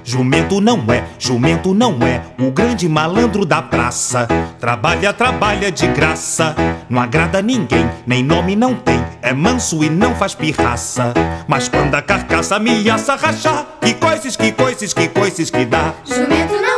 Jumento não é o grande malandro da praça. Trabalha, trabalha de graça, não agrada ninguém, nem nome não tem. É manso e não faz pirraça, mas quando a carcaça ameaça rachar, que coices que dá. Jumento não